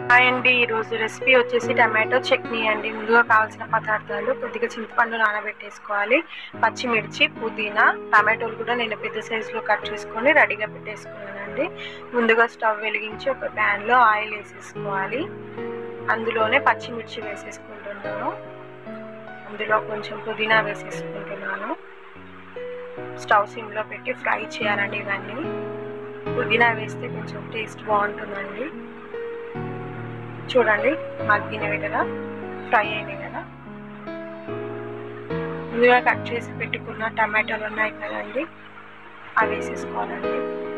Hi అండి, ఈరోజు recipe వచ్చేసి టమాటో చట్నీ అండి. ముందుగా కావాల్సిన పదార్థాలు కొద్దిగా చింతపండు నానబెట్టేసుకోవాలి, పచ్చిమిర్చి, పుదీనా, టమాటోలు కూడా నేను పెద్ద సైజులో కట్ చేసుకొని రెడీగా పెట్టేసుకున్నానండి. ముందుగా స్టవ్ వెలిగించి ఒక ప్యాన్లో ఆయిల్ వేసేసుకోవాలి. అందులోనే పచ్చిమిర్చి వేసేసుకుంటున్నాను. అందులో కొంచెం పుదీనా వేసేసుకుంటున్నాను. స్టవ్ సిమ్లో పెట్టి ఫ్రై చేయాలండి. ఇవన్నీ పుదీనా వేస్తే కొంచెం టేస్ట్ బాగుంటుందండి. చూడండి, మగ్గినవి కదా, ఫ్రై అయినవి కదా. ముందుగా కట్ చేసి పెట్టుకున్న టమాటాలు ఉన్నాయి కదండి, అవి వేసేసుకోవాలండి.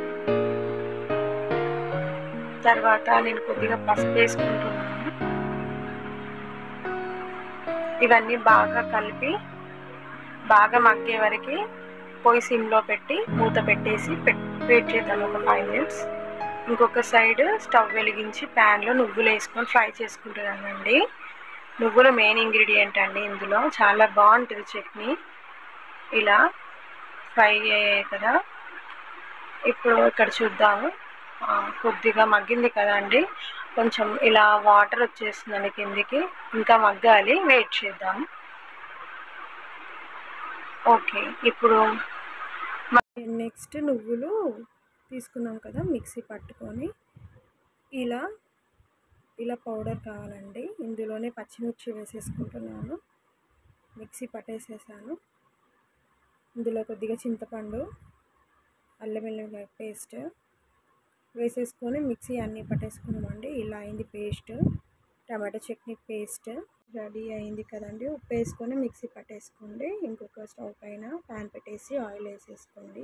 తర్వాత నేను కొద్దిగా పసుపు వేసుకుంటున్నాను. ఇవన్నీ బాగా కలిపి బాగా మగ్గే వరకు పొయ్యి సిమ్లో పెట్టి మూత పెట్టేసి వెయిట్ చేద్దాం ఒక 5 minutes. ఇంకొక సైడ్ స్టవ్ వెలిగించి ప్యాన్లో నువ్వులు వేసుకొని ఫ్రై చేసుకుంటున్నానండి. నువ్వులు మెయిన్ ఇంగ్రీడియంట్ అండి. ఇందులో చాలా బాగుంటుంది చట్నీ. ఇలా ఫ్రై అయ్యాయి కదా. ఇప్పుడు ఇక్కడ చూద్దాము, కొద్దిగా మగ్గింది కదండి. కొంచెం ఇలా వాటర్ వచ్చేస్తుందండి కిందికి, ఇంకా మగ్గాలి, వెయిట్ చేద్దాం. ఓకే, ఇప్పుడు నెక్స్ట్ నువ్వులు తీసుకున్నాం కదా, మిక్సీ పట్టుకొని ఇలా పౌడర్ కావాలండి. ఇందులోనే పచ్చిమిర్చి వేసేసుకుంటున్నాను. మిక్సీ పట్టేసేసాను. ఇందులో కొద్దిగా చింతపండు, అల్లం వెల్లుల్లి పేస్ట్ వేసేసుకొని మిక్సీ అన్నీ పట్టేసుకున్నామండి. ఇలా అయింది paste. Tomato chutney paste ready అయింది కదండి. ఉప్పు వేసుకొని మిక్సీ పట్టేసుకోండి. ఇంకొక స్టవ్ పైన ప్యాన్ పెట్టేసి ఆయిల్ వేసేసుకోండి.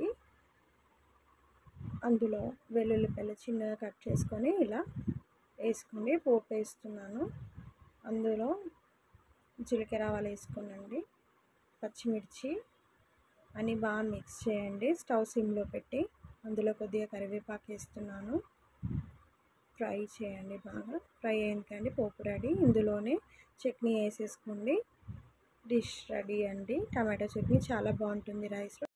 అందులో వెల్లుల్లిపాయలు చిన్నగా కట్ చేసుకొని ఇలా వేసుకోండి. పోపు వేస్తున్నాను. అందులో జీలకర్ర ఆవాలు వేసుకోనండి, పచ్చిమిర్చి అని బాగా మిక్స్ చేయండి. స్టవ్ సిమ్లో పెట్టి అందులో కొద్దిగా కరివేపాకు వేస్తున్నాను. ఫ్రై చేయండి. బాగా ఫ్రై అయింది, పోపు రెడీ. ఇందులోనే చట్నీ వేసేసుకోండి. డిష్ రెడీ అండి. టమాటో చట్నీ చాలా బాగుంటుంది రైస్లో.